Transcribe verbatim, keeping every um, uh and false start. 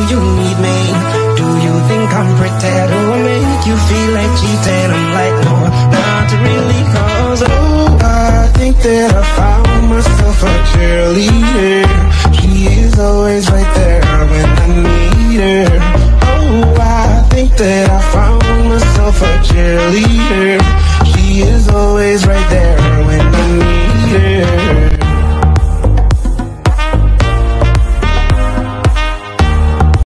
you need me? Do you think I'm pretty? Do I make you feel like cheating? I'm like, no, not really, cause oh, I think that I found myself a cheerleader.